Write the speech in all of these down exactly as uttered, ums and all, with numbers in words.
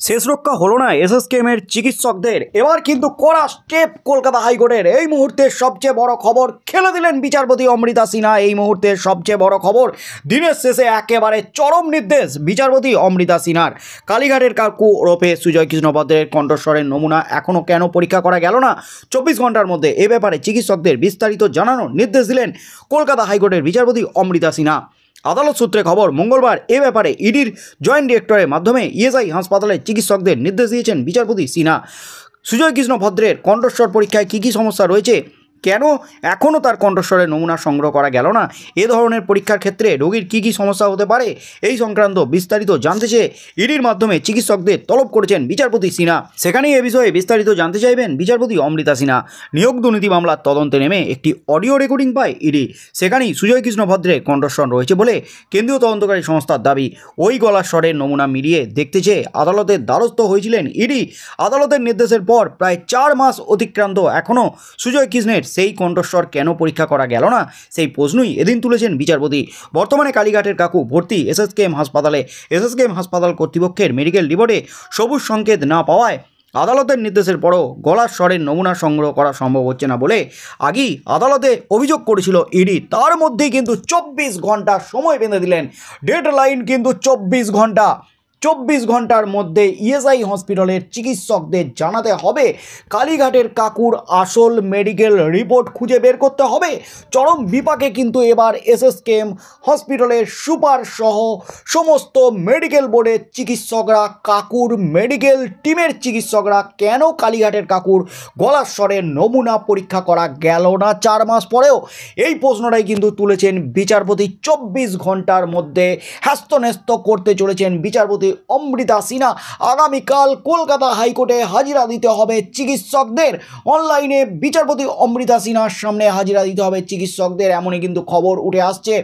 শেষ রক্ষা হলো না এসএসকেএমের চিকিৎসকদের। এবার কিন্তু কড়া স্টেপ কলকাতা হাইকোর্টের। এই মুহূর্তের সবচেয়ে বড় খবর খেলে দিলেন বিচারপতি অমৃতা সিনহা। এই মুহূর্তের সবচেয়ে বড় খবর, দিনের শেষে একেবারে চরম নির্দেশ বিচারপতি অমৃতা সিনহার। কালীঘাটের কাকু ওরফে সুজয় কৃষ্ণ ভদ্রের কণ্ঠস্বরের নমুনা এখনও কেন পরীক্ষা করা গেল না? চব্বিশ ঘন্টার মধ্যে এ ব্যাপারে চিকিৎসকদের বিস্তারিত জানানোর নির্দেশ দিলেন কলকাতা হাইকোর্টের বিচারপতি অমৃতা সিনহা। আদালত সূত্রে খবর, মঙ্গলবার এ ব্যাপারে ইডির জয়েন্ট ডিরেক্টরের মাধ্যমে ইএসআই হাসপাতালের চিকিৎসকদের নির্দেশ দিয়েছেন বিচারপতি সিনহা। সুজয় কৃষ্ণ ভদ্রের কণ্ঠস্বর পরীক্ষায় কী কী সমস্যা রয়েছে, কেন এখনও তার কণ্ঠস্বরের নমুনা সংগ্রহ করা গেল না, এ ধরনের পরীক্ষার ক্ষেত্রে রোগীর কী কী সমস্যা হতে পারে, এই সংক্রান্ত বিস্তারিত জানতে চেয়ে ইডির মাধ্যমে চিকিৎসকদের তলব করেছেন বিচারপতি সিনহা। সেখানেই এ বিষয়ে বিস্তারিত জানতে চাইবেন বিচারপতি অমৃতা সিনহা। নিয়োগ দুর্নীতি মামলার তদন্তে নেমে একটি অডিও রেকর্ডিং পায় ইডি। সেখানেই সুজয় কৃষ্ণ ভদ্রের কণ্ঠস্বর রয়েছে বলে কেন্দ্রীয় তদন্তকারী সংস্থার দাবি। ওই গলার স্বরের নমুনা মিলিয়ে দেখতে চেয়ে আদালতের দ্বারস্থ হয়েছিলেন ইডি। আদালতের নির্দেশের পর প্রায় চার মাস অতিক্রান্ত, এখনও সুজয় কৃষ্ণের সেই কণ্ঠস্বর কেন পরীক্ষা করা গেল না, সেই প্রশ্নই এদিন তুলেছেন বিচারপতি। বর্তমানে কালীঘাটের কাকু ভর্তি এসএসকেএম হাসপাতালে। এসএসকেএম হাসপাতাল কর্তৃপক্ষের মেডিকেল রিপোর্টে সবুজ সংকেত না পাওয়ায় আদালতের নির্দেশের পরও গলার স্বরের নমুনা সংগ্রহ করা সম্ভব হচ্ছে না বলে আগেই আদালতে অভিযোগ করেছিল ইডি। তার মধ্যেই কিন্তু চব্বিশ ঘন্টা সময় বেঁধে দিলেন। ডেডলাইন কিন্তু চব্বিশ ঘন্টা। চব্বিশ ঘন্টার মধ্যে ইএসআই হসপিটালের চিকিৎসকদের জানাতে হবে, কালীঘাটের কাকুর আসল মেডিকেল রিপোর্ট খুঁজে বের করতে হবে। চরম বিপাকে কিন্তু এবার এসএসকেএম হসপিটালের সুপার সহ সমস্ত মেডিকেল বোর্ডের চিকিৎসকরা, কাকুর মেডিকেল টিমের চিকিৎসকরা। কেন কালীঘাটের কাকুর গলার স্বরের নমুনা পরীক্ষা করা গেল না চার মাস পরেও, এই প্রশ্নটাই কিন্তু তুলেছেন বিচারপতি। চব্বিশ ঘন্টার মধ্যে হ্যাস্তন্যস্ত করতে চলেছেন বিচারপতি অমৃতা সিনহা। আগামীকাল কলকাতা হাইকোর্টে হাজিরা দিতে হবে চিকিৎসকদের। অনলাইনে বিচারপতি অমৃতা সিনহার সামনে হাজিরা দিতে হবে চিকিৎসকদের, এমনই কিন্তু খবর উঠে আসছে।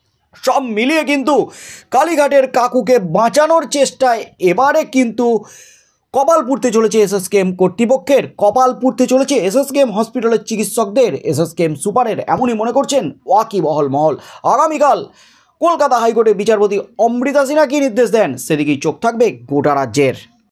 সব মিলিয়ে কিন্তু কালীঘাটের কাকুকে বাঁচানোর চেষ্টায় এবারে কিন্তু কপাল পুড়তে চলেছে এসএসকেএম কর্তৃপক্ষের, কপাল পুড়তে চলেছে এসএসকেএম হসপিটালের চিকিৎসকদের, এসএসকেএম সুপারের, এমনই মনে করছেন ওয়াকিবহল মহল। আগামীকাল কলকাতা হাইকোর্টে বিচারপতি অমৃতা সিনহা কী নির্দেশ দেন, সেদিকেই চোখ থাকবে গোটা রাজ্যের।